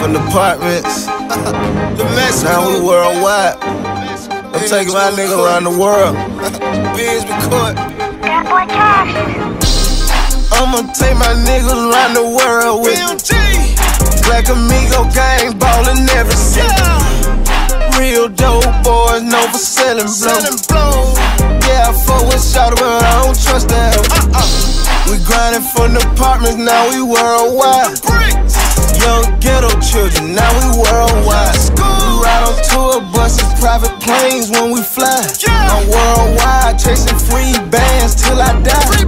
from the apartments. Now we worldwide. I'm taking my nigga around the world. Biz record. I'ma take my niggas around the world with me. Black Amigo gang ballin' every city. Real dope boys known for selling blow. Yeah, I fuck with Shawty, but I don't trust that. We grindin' from the apartments, now we worldwide. Young ghetto children, now we worldwide. We ride on tour buses, private planes when we fly. I'm worldwide, chasing free bands till I die.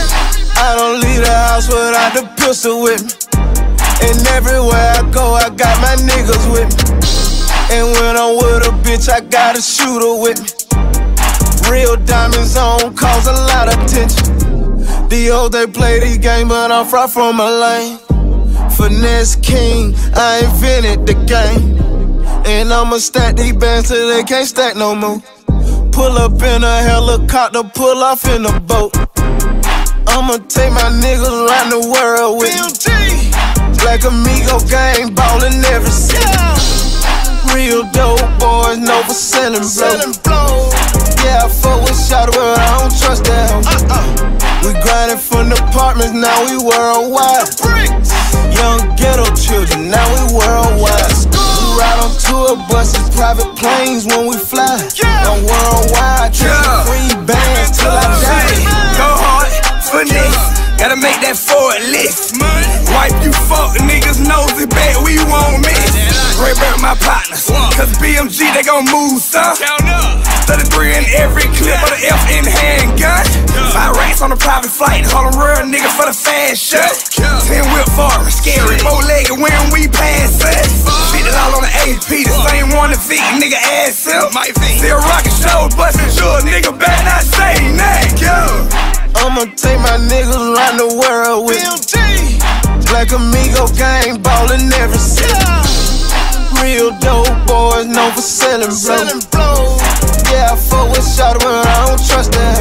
I don't leave the house without the pistol with me. And everywhere I go, I got my niggas with me. And when I'm with a bitch, I got a shooter with me. Real diamonds on, cause a lot of attention. The old they play the game, but I'm far from my lane. Finesse king, I invented the game. And I'ma stack these bands till they can't stack no more. Pull up in a helicopter, pull off in a boat. I'ma take my niggas around the world with me. Black Amigo gang ballin' every city. Real dope boys known for selling blow. Yeah, I fuck with Shawty, but I don't trust that. We grindin' from the apartments, now we worldwide. Young ghetto children, now we worldwide. We ride on tour buses, private planes when we fly. I'm worldwide, chasing free bands till I die. Go hard, finesse, gotta make that forward list. Wipe you fuck niggas nosy, bet we won't miss. Ray Bird my partners, cause BMG they gon' move, son. 33 in every clip of the F in handgun. 5 racks on a private flight, hold a real nigga for the fast shut. 10 whip foreign, scary, 4-legged when we pass it. Fit it all on the AP, the same one that feet, nigga ass up. Still rockin' shows, bustin' sure, nigga better not say nothing. I'ma take my niggas around the world with me. Black Amigo gang ballin' every city. Real dope boys known for selling blow. Yeah, I fuck with Shawty, but I don't trust that.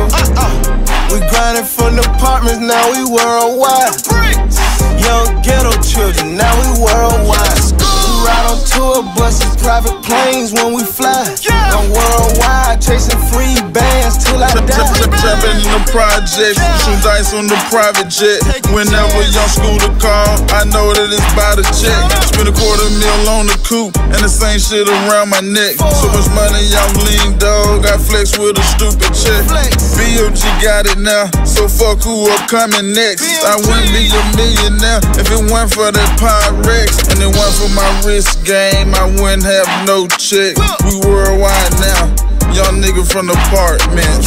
We grindin' from the apartments, now we worldwide. Young ghetto children, now we worldwide. We ride on tour buses, private planes when we fly. I'm worldwide, chasing free bands till I die. Trapping in the projects, shoot dice on the private jet. Whenever young scooter call, I know that it's by the check. Spend $250,000 on the coupe, and the same shit around my neck. So much money, I'm lean dog, I flex with a stupid check. BOG got it now, so fuck who upcoming next. I wouldn't be a millionaire if it weren't for that Pyrex. And it weren't for my wrist game, I wouldn't have no check. We worldwide now, young nigga from the apartments.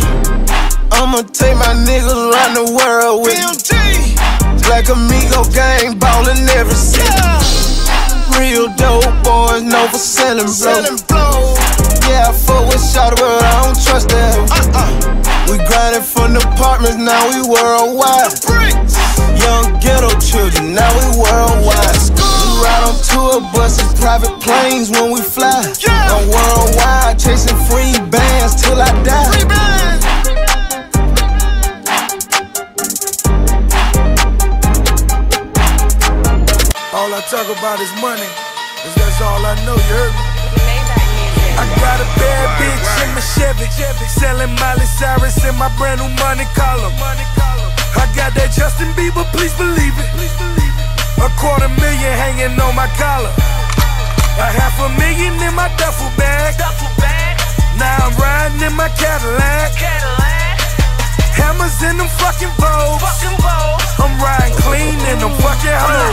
I'ma take my niggas around the world with me. Black Amigo gang ballin' every city. Real dope boys known for selling blow. Yeah, I fuck with Shawty, but I don't trust that. We grindin' from the apartments, now we worldwide. Young ghetto children, now we worldwide. We ride on tour buses, private planes when we fly. I'm worldwide, chasing free bands till I die. All I talk about is money, cause that's all I know, you heard me? I got a bad bitch in my Chevy, selling Miley Cyrus in my brand new money column. I got that Justin Bieber, please believe it. $250,000 hanging on my collar. $500,000 in my duffel bag. Now I'm riding in my Cadillac. Hammers in them fucking Vogues. I'm riding clean in them fucking hoes.